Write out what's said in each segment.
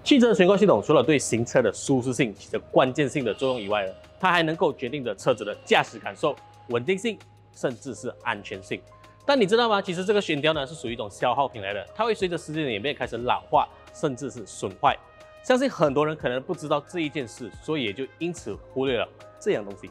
汽车悬挂系统除了对行车的舒适性起着关键性的作用以外呢，它还能够决定着车子的驾驶感受、稳定性，甚至是安全性。但你知道吗？其实这个悬吊呢是属于一种消耗品来的，它会随着时间的演变开始老化，甚至是损坏。相信很多人可能不知道这一件事，所以也就因此忽略了这样东西。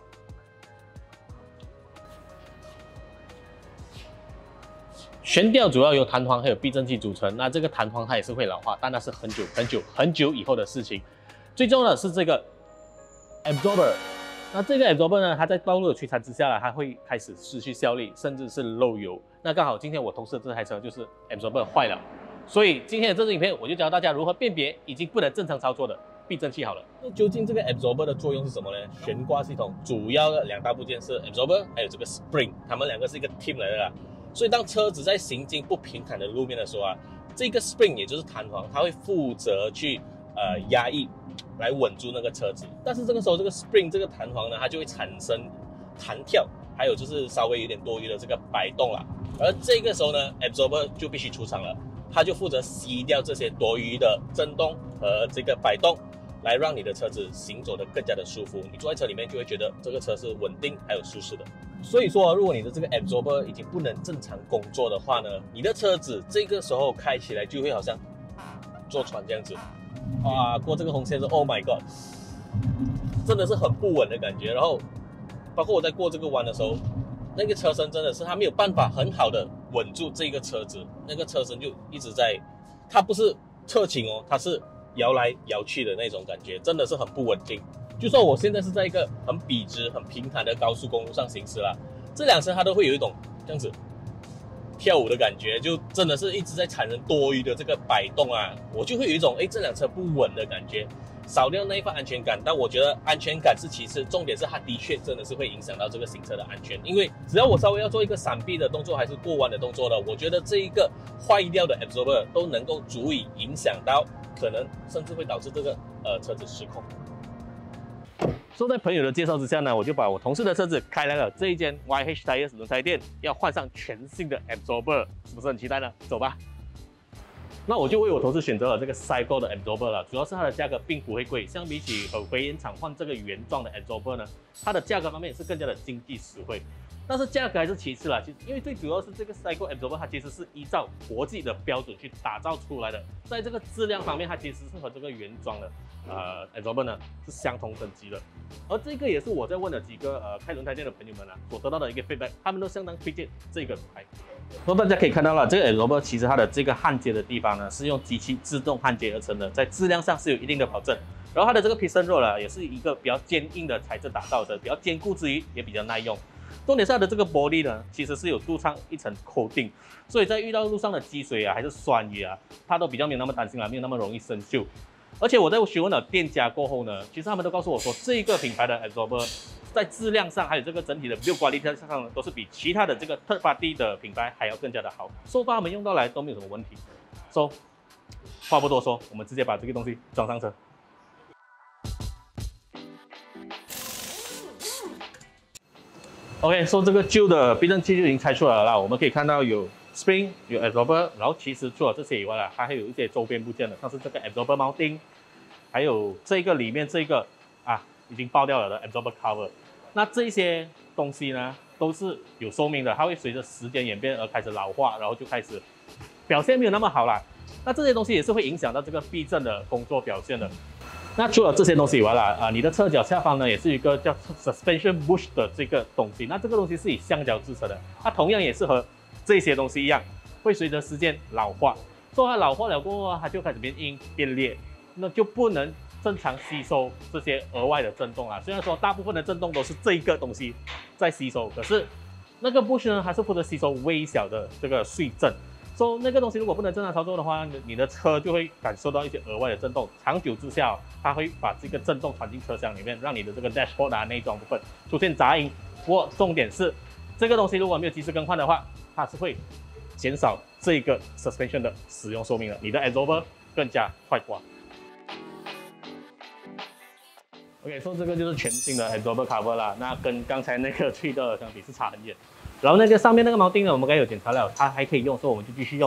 悬吊主要由弹簧还有避震器组成，那这个弹簧它也是会老化，但那是很久以后的事情。最重要的是这个 absorber， 那这个 absorber 呢，它在道路的摧残之下呢，它会开始失去效力，甚至是漏油。那刚好今天我同事的这台车就是 absorber 坏了，所以今天的这支影片我就教大家如何辨别已经不能正常操作的避震器好了。那究竟这个 absorber 的作用是什么呢？悬挂系统主要的两大部件是 absorber 还有这个 spring， 它们两个是一个 team 来的啦。所以当车子在行经不平坦的路面的时候啊，这个 spring 也就是弹簧，它会负责去压抑来稳住那个车子。但是这个时候这个 spring 这个弹簧呢，它就会产生弹跳，还有就是稍微有点多余的这个摆动啦。而这个时候呢 absorber 就必须出场了，它就负责吸掉这些多余的震动和这个摆动，来让你的车子行走得更加的舒服。你坐在车里面就会觉得这个车是稳定还有舒适的。所以说，如果你的这个 absorber 已经不能正常工作的话呢，你的车子这个时候开起来就会好像坐船这样子，过这个红线是 Oh my God， 真的是很不稳的感觉。然后，包括我在过这个弯的时候，那个车身真的是它没有办法很好的稳住这个车子，那个车身就一直在，它不是侧倾哦，它是摇来摇去的那种感觉，真的是很不稳定。就算我现在是在一个很笔直、很平坦的高速公路上行驶啦，这辆车它都会有一种这样子跳舞的感觉，就真的是一直在产生多余的这个摆动啊，我就会有一种这辆车不稳的感觉，少掉那一份安全感。但我觉得安全感是其次，重点是它的确真的是会影响到这个行车的安全，因为只要我稍微要做一个闪避的动作还是过弯的动作呢，我觉得这一个坏掉的 absorber 都能够足以影响到，可能甚至会导致这个车子失控。说在朋友的介绍之下呢，我就把我同事的车子开来了这一间 YH Tyres 轮胎店，要换上全新的 absorber， 是不是很期待呢？走吧。那我就为我同事选择了这个 Cycle 的 absorber 了，主要是它的价格并不会贵，相比起回原厂换这个原装的 absorber 呢，它的价格方面也是更加的经济实惠。但是价格还是其次啦，因为最主要是这个 Cycle absorber 它其实是依照国际的标准去打造出来的，在这个质量方面，它其实是和这个原装的absorber 呢是相同等级的。而这个也是我在问了几个开轮胎店的朋友们所得到的一个 feedback， 他们都相当推荐这个轮胎。那大家可以看到了，这个 absorber 其实它的这个焊接的地方呢，是用机器自动焊接而成的，在质量上是有一定的保证。然后它的这个 piston rod 呢，也是一个比较坚硬的材质打造的，比较坚固之余也比较耐用。重点是它的这个玻璃呢，其实是有镀上一层 coating， 所以在遇到路上的积水啊，还是酸雨啊，它都比较没有那么担心啦，没有那么容易生锈。而且我在询问了店家过后呢，其实他们都告诉我说，这个品牌的 absorber 在质量上还有这个整体的 build quality 上呢，都是比其他的这个 third party 的品牌还要更加的好。so far 他们用到来都没有什么问题。so 话不多说，我们直接把这个东西装上车。OK， 这个旧的避震器就已经拆出来了啦。我们可以看到有 spring， 有 absorber， 然后其实除了这些以外啦，它还有一些周边部件的，像是这个 absorber mounting， 还有这个里面这个已经爆掉了的 absorber cover。那这些东西呢，都是有寿命的，它会随着时间演变而开始老化，然后就开始表现没有那么好啦。那这些东西也是会影响到这个避震的工作表现的。那除了这些东西以外啦，你的车脚下方呢也是一个叫 suspension bush 的这个东西。那这个东西是以橡胶制成的，它同样也是和这些东西一样，会随着时间老化。所以它老化了过后，它就开始变硬变裂，那就不能正常吸收这些额外的震动啦。虽然说大部分的震动都是这一个东西在吸收，可是那个 bush 呢，还是负责吸收微小的这个碎震。所以那个东西如果不能正常操作的话，你的车就会感受到一些额外的震动，长久之下，它会把这个震动传进车厢里面，让你的这个 dashboard 内装部分出现杂音。不过重点是，这个东西如果没有及时更换的话，它是会减少这个 suspension 的使用寿命的，你的 absorber 更加快挂。OK， 这个就是全新的 absorber cover 啦，那跟刚才那个去的相比是差很远。然后那个上面那个锚钉呢，我们刚才有检查了，它还可以用，所以我们就继续用。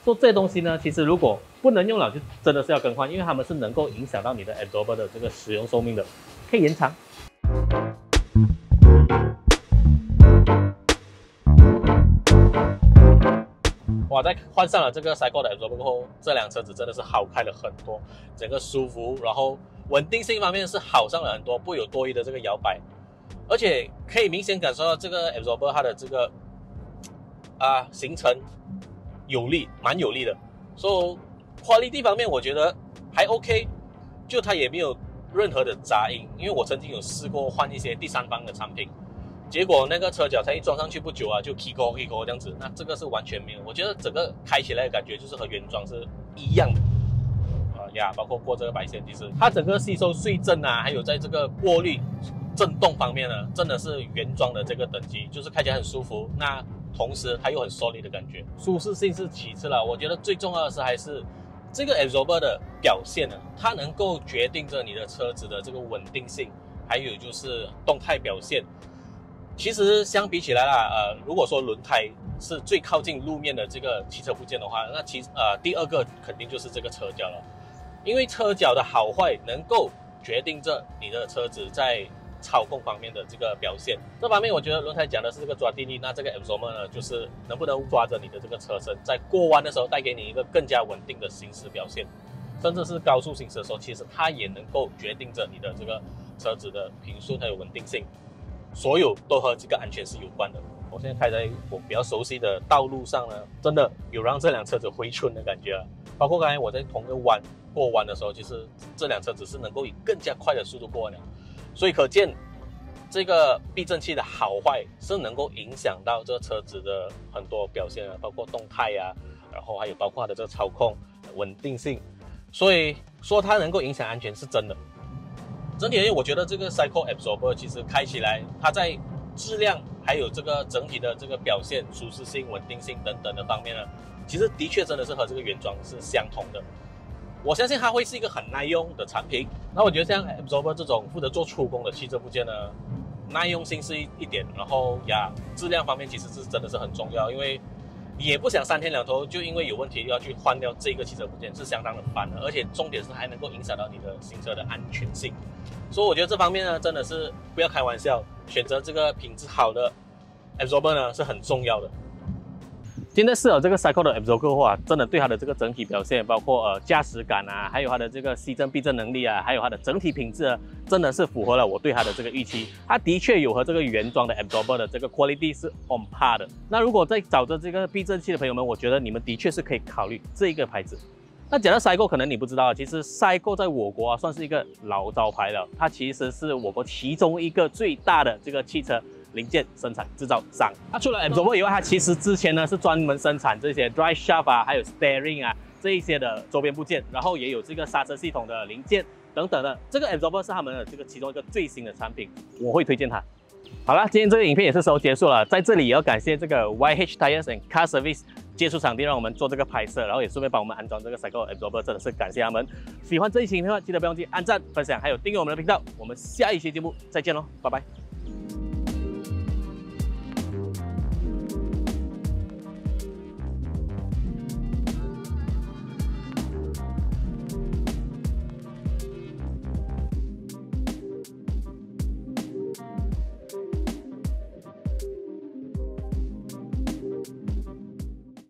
说这些东西呢，其实如果不能用了，就真的是要更换，因为它们是能够影响到你的 absorber 的这个使用寿命的，可以延长。哇，在换上了这个 Cycle 的 absorber 过后，这辆车子真的是好开了很多，整个舒服，然后稳定性方面是好上了很多，不会有多余的这个摇摆，而且可以明显感受到这个 absorber 它的这个行程有力，蛮有力的。所以 quality 方面我觉得还 OK， 就它也没有任何的杂音，因为我曾经有试过换一些第三方的产品。结果那个车脚才一装上去不久啊，就 Kiko 这样子，那这个是完全没有。我觉得整个开起来的感觉就是和原装是一样的，包括过这个白线，其实它整个吸收碎震啊，还有在这个过滤、震动方面呢，真的是原装的这个等级，就是开起来很舒服。那同时它又很 solid 的感觉，舒适性是其次了。我觉得最重要的是还是这个 absorber 的表现呢，它能够决定着你的车子的这个稳定性，还有就是动态表现。其实相比起来啦，如果说轮胎是最靠近路面的这个汽车部件的话，那第二个肯定就是这个车脚了，因为车脚的好坏能够决定着你的车子在操控方面的这个表现。这方面我觉得轮胎讲的是这个抓地力，那这个 absorber 呢，就是能不能抓着你的这个车身，在过弯的时候带给你一个更加稳定的行驶表现，甚至是高速行驶的时候，其实它也能够决定着你的这个车子的平顺还有稳定性。所有都和这个安全是有关的。我现在开在我比较熟悉的道路上呢，真的有让这辆车子回春的感觉啊。包括刚才我在同一个过弯的时候，其实这辆车子是能够以更加快的速度过弯的。所以可见这个避震器的好坏是能够影响到这个车子的很多表现啊，包括动态啊，然后还有包括它的这个操控稳定性。所以说它能够影响安全是真的。整体而言，我觉得这个 Cycle absorber 其实开起来，它在质量还有这个整体的这个表现、舒适性、稳定性等等的方面呢，其实的确真的是和这个原装是相同的。我相信它会是一个很耐用的产品。那我觉得像 absorber 这种负责做出工的汽车部件呢，耐用性是一点，然后质量方面其实是真的是很重要，因为你也不想3天2头就因为有问题要去换掉这个汽车部件，是相当的烦的，而且重点是还能够影响到你的行车的安全性。所以我觉得这方面呢，真的是不要开玩笑，选择这个品质好的 absorber 呢是很重要的。今天试了这个 Cycle 的 absorber 后啊，真的对它的这个整体表现，包括驾驶感啊，还有它的这个吸震避震能力啊，还有它的整体品质啊，真的是符合了我对它的这个预期。它的确有和这个原装的 absorber 的这个 quality 是 on par 的。那如果在找着这个避震器的朋友们，我觉得你们的确是可以考虑这一个牌子。那讲到 Cycle， 可能你不知道，其实 Cycle 在我国算是一个老招牌了，它其实是我国其中一个最大的这个汽车零件生产制造商。它除了 absorber 以外，它其实之前呢是专门生产这些 drive shaft 啊，还有 steering 啊这一些的周边部件，然后也有这个刹车系统的零件等等的。这个 absorber 是他们的这个其中一个最新的产品，我会推荐它。好了，今天这个影片也是时候结束了，在这里也要感谢这个 YH Tires and Car Service 接触场地，让我们做这个拍摄，然后也顺便帮我们安装这个 Cycle absorber， 真的是感谢他们。喜欢这一期影片的话，记得不要忘记按赞、分享，还有订阅我们的频道。我们下一期节目再见喽，拜拜。